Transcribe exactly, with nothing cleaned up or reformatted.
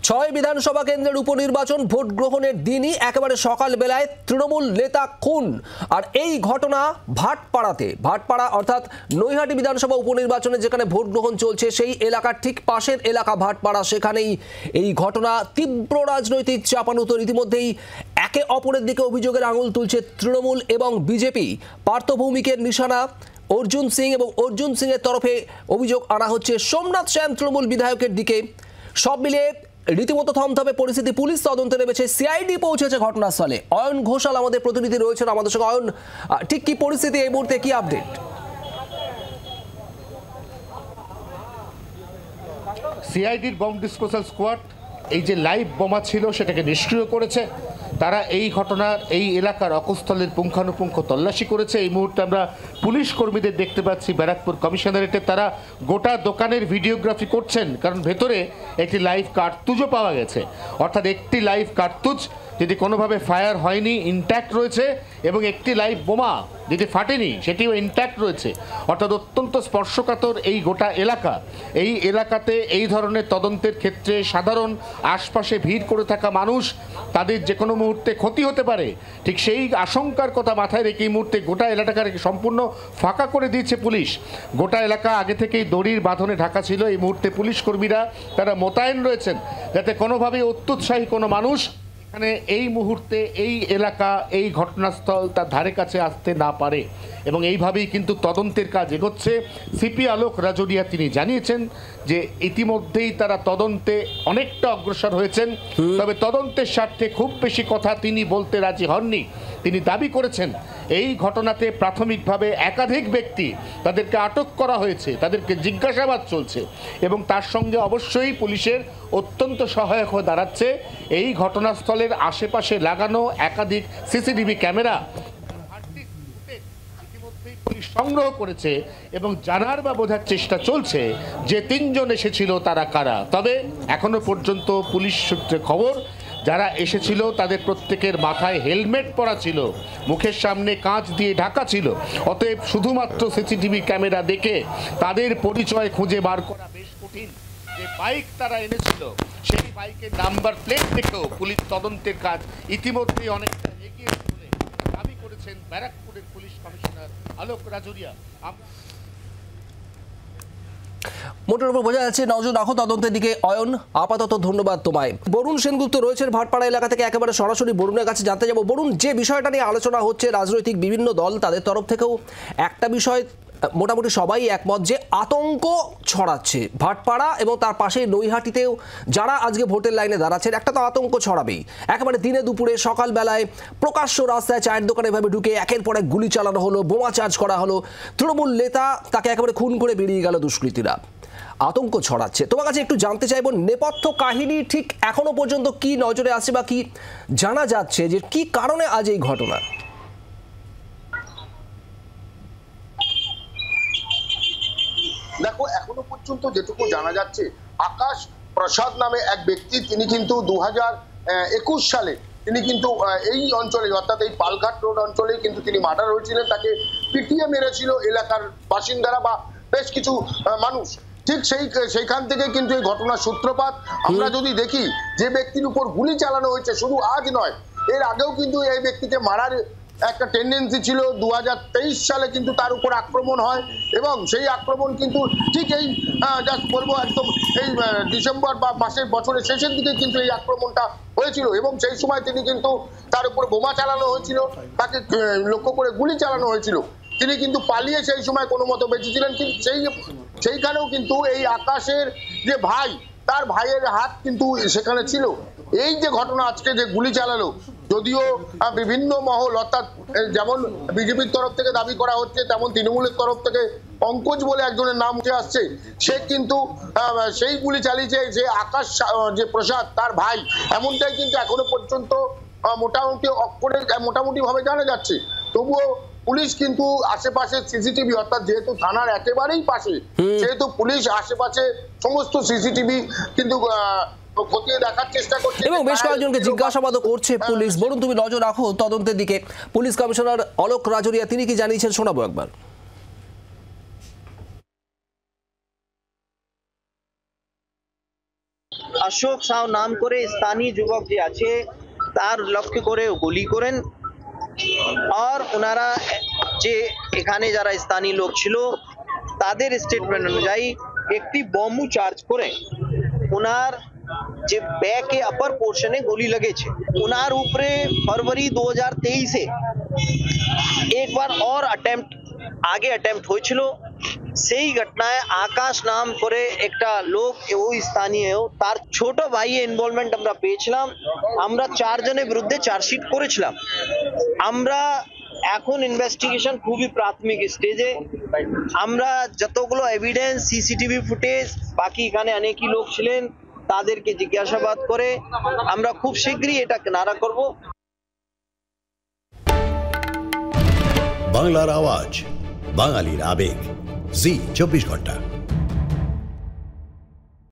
ছয় বিধানসভা কেন্দ্রের উপনির্বাচন ভোট গ্রহণের দিনই একেবারে সকালবেলায় তৃণমূল নেতা খুন। আর এই ঘটনা ভাটপাড়াতে, ভাটপাড়া অর্থাৎ নৈহাটি বিধানসভা উপনির্বাচনে যেখানে ভোট গ্রহণ চলছে সেই এলাকার ঠিক পাশের এলাকা ভাটপাড়া, সেখানেই এই ঘটনা। তীব্র রাজনৈতিক চাপানুতর। ইতিমধ্যেই একে অপরের দিকে অভিযোগের আঙুল তুলছে তৃণমূল এবং বিজেপি। পার্থ ভৌমিকের নিশানা অর্জুন সিং এবং অর্জুন সিং এর তরফে অভিযোগ আনা হচ্ছে সোমনাথ সেন তৃণমূল বিধায়কের দিকে। সব মিলিয়ে রীতিমতো থমথমে পরিস্থিতি। পুলিশ তদন্তে নেমেছে, সিআইডি পৌঁছেছে ঘটনাস্থলে। অয়ন ঘোষাল আমাদের প্রতিনিধি রয়েছেন আমাদের সঙ্গে। অয়ন, ঠিক কি পরিস্থিতি এই মুহূর্তে, কি আপডেট? সিআইডির বম্ব ডিসপোজাল স্কোয়াড এই যে লাইভ বোমা ছিল সেটাকে নিষ্ক্রিয় করেছে। তারা এই ঘটনার এই এলাকার অকুস্থলের পুঙ্খানুপুঙ্খ তল্লাশি করেছে। এই মুহূর্তে আমরা পুলিশ কর্মীদের দেখতে পাচ্ছি ব্যারাকপুর কমিশনারেটে। তারা গোটা দোকানের ভিডিওগ্রাফি করছেন, কারণ ভেতরে একটি লাইভ কার্তুজও পাওয়া গেছে। অর্থাৎ একটি লাইভ কার্তুজ যেটি কোনোভাবে ফায়ার হয়নি, ইনট্যাক্ট রয়েছে, এবং একটি লাইভ বোমা যেটি ফাটেনি সেটিও ইনট্যাক্ট রয়েছে। অর্থাৎ অত্যন্ত স্পর্শকাতর এই গোটা এলাকা। এই এলাকাতে এই ধরনের তদন্তের ক্ষেত্রে সাধারণ আশপাশে ভিড় করে থাকা মানুষ, তাদের যে কোনো মুহূর্তে ক্ষতি হতে পারে, ঠিক সেই আশঙ্কার কথা মাথায় রেখে এই মুহূর্তে গোটা এলাকাকে সম্পূর্ণ ফাঁকা করে দিয়েছে পুলিশ। গোটা এলাকা আগে থেকেই দড়ির বাঁধনে ঢাকা ছিল। এই মুহূর্তে পুলিশ কর্মীরা তারা মোতায়েন রয়েছেন যাতে কোনোভাবেই অত্যুৎসাহী কোনো মানুষ এখানে এই মুহূর্তে এই এলাকা, এই ঘটনাস্থল তার ধারে কাছে আসতে না পারে। এবং এইভাবেই কিন্তু তদন্তের কাজ এগোচ্ছে। সিপি আলোক রাজোরিয়া তিনি জানিয়েছেন যে ইতিমধ্যেই তারা তদন্তে অনেকটা অগ্রসর হয়েছেন, তবে তদন্তের স্বার্থে খুব বেশি কথা তিনি বলতে রাজি হননি। তিনি দাবি করেছেন এই ঘটনাতে প্রাথমিকভাবে একাধিক ব্যক্তি, তাদেরকে আটক করা হয়েছে, তাদেরকে জিজ্ঞাসাবাদ চলছে, এবং তার সঙ্গে অবশ্যই পুলিশের অত্যন্ত সহায়ক হয়ে দাঁড়াচ্ছে এই ঘটনাস্থলের আশেপাশে লাগানো একাধিক সিসিটিভি ক্যামেরা পুলিশ সংগ্রহ করেছে এবং জানার বা বোঝার চেষ্টা চলছে যে তিনজন এসেছিল তারা কারা। তবে এখনো পর্যন্ত পুলিশ সূত্রে খবর, যারা এসেছিল তাদের প্রত্যেকের মাথায় হেলমেট পরা ছিল, মুখের সামনে কাঁচ দিয়ে ঢাকা ছিল। অতএব শুধুমাত্র সিসিটিভি ক্যামেরা দেখে তাদের পরিচয় খুঁজে বার করা বেশ কঠিন। যে বাইক তারা এনেছিল সেই বাইকের নাম্বার প্লেট দেখেও পুলিশ তদন্তের কাজ ইতিমধ্যেই অনেকটা এগিয়েছে বলে দাবি করেছেন ব্যারাকপুরের পুলিশ কমিশনার আলোক রাজোরিয়া। মোটের উপর বোঝা যাচ্ছে নজর রাখো তদন্তের দিকে। অয়ন, আপাতত ধন্যবাদ তোমায়। বরুণ সেনগুপ্ত রয়েছেন ভাটপাড়া এলাকা থেকে, একেবারে সরাসরি বরুণের কাছে জানতে যাব। বরুণ, যে বিষয়টা নিয়ে আলোচনা হচ্ছে, রাজনৈতিক বিভিন্ন দল তাদের তরফ থেকেও একটা বিষয় মোটামুটি সবাই একমত যে আতঙ্ক ছড়াচ্ছে ভাটপাড়া এবং তার পাশে নৈহাটিতেও যারা আজকে ভোটের লাইনে দাঁড়াচ্ছেন, একটা তো আতঙ্ক ছড়াবেই। একেবারে দিনে দুপুরে সকালবেলায় প্রকাশ্য রাস্তায় চায়ের দোকানে এভাবে ঢুকে একের পর এক গুলি চালানো হলো, বোমা চার্জ করা হলো, তৃণমূল নেতা তাকে একেবারে খুন করে বেরিয়ে গেল দুষ্কৃতীরা। আতঙ্ক ছড়াচ্ছে। তোমার কাছে একটু জানতে চাইব নেপথ্য কাহিনী ঠিক এখনো পর্যন্ত কি নজরে আসছে বা কি জানা যাচ্ছে যে কি কারণে আজ এই ঘটনা? দেখো, এখনো পর্যন্ত যেটুকু জানা যাচ্ছে, আকাশ প্রসাদ নামে এক ব্যক্তি, তিনি কিন্তু দু হাজার একুশ সালে তিনি কিন্তু এই অঞ্চলে অর্থাৎ এই পালঘাট রোড অঞ্চলেই কিন্তু তিনি মার্ডার হয়েছিলেন। তাকে পিটিয়ে মেরেছিল এলাকার বাসিন্দারা বা বেশ কিছু মানুষ। ঠিক সেই সেইখান থেকে কিন্তু এই ঘটনার সূত্রপাত। আমরা যদি দেখি যে ব্যক্তির উপর গুলি চালানো হয়েছে, শুধু আজ নয়, এর আগেও কিন্তু এই ব্যক্তিকে মারার একটা টেন্ডেন্সি ছিল। দু হাজার তেইশ সালে কিন্তু তার উপর আক্রমণ হয় এবং সেই আক্রমণ কিন্তু ঠিক এই জাস্ট বলবো একদম এই ডিসেম্বর বা মাসের বছরের শেষের দিকে কিন্তু এই আক্রমণটা হয়েছিল এবং সেই সময় তিনি কিন্তু তার উপর বোমা চালানো হয়েছিল, তাকে লক্ষ্য করে গুলি চালানো হয়েছিল। তিনি কিন্তু পালিয়ে সেই সময় কোনো মতো বেঁচেছিলেন। কিন্তু সেই সেইখানেও কিন্তু এই আকাশের যে ভাই, তার ভাইয়ের হাত কিন্তু সেখানে ছিল। এই যে ঘটনা আজকে যে গুলি চালালো, যদিও বিভিন্ন মহল অর্থাৎ যেমন বিজেপির তরফ থেকে দাবি করা হচ্ছে, তেমন তৃণমূলের তরফ থেকে পঙ্কজ বলে একজনের নাম উঠে আসছে, সে কিন্তু সেই গুলি চালিয়েছে যে আকাশ যে প্রসাদ তার ভাই, এমনটাই কিন্তু এখনো পর্যন্ত মোটামুটি অক্ষরে মোটামুটি ভাবে জানা যাচ্ছে। তবুও পুলিশ কিন্তু আশেপাশে সিসিটিভি অর্থাৎ যেহেতু থানার একেবারেই পাশে, সেহেতু পুলিশ আশেপাশে সমস্ত সিসিটিভি কিন্তু খতিয়ে দেখার চেষ্টা করছে এবং বেশ কয়েকজনকে জিজ্ঞাসাবাদও করছে পুলিশ। বরুণ, তুমি নজর রাখো তদন্তের দিকে। পুলিশ কমিশনার আলোক রাজোরিয়া তিনি কি জানিয়েছেন শোনাবো একবার। আসলে অশোক সাউ নাম করে স্থানীয় যুবক যে আছে তার লক্ষ্য করে গুলি করেন। আর ওনারা যে এখানে যারা স্থানীয় লোক ছিল তাদের স্টেটমেন্ট অনুযায়ী একটি বম্বু চার্জ করে ওনার যে ব্যাকে আপার পোর্শনে গুলি লেগেছে। ওনার উপরে ফরवरी दो हज़ार तेईस এ একবার और अटेम्प्ट আগে अटेम्प्ट হয়েছিল। সেই ঘটনায় আকাশ নাম করে একটা লোক ওই স্থানীয় তার ছোট ভাইয়ের ইনভলভমেন্ট আমরা পেয়েছিলাম। আমরা চারজনের বিরুদ্ধে চার্জশিট করেছিলাম। আমরা এখন ইনভেস্টিগেশন খুবই প্রাথমিক স্টেজে। আমরা যতগুলো এভিডেন্স সিসিটিভি ফুটেজ বাকি এখানে অনেকই লোক ছিলেন তাদেরকে জিজ্ঞাসাবাদ করে আমরা খুব শীঘ্রই এটা কিনারা করব। বাংলার আওয়াজ, বাঙালির আবেগ, জি চব্বিশ ঘন্টা।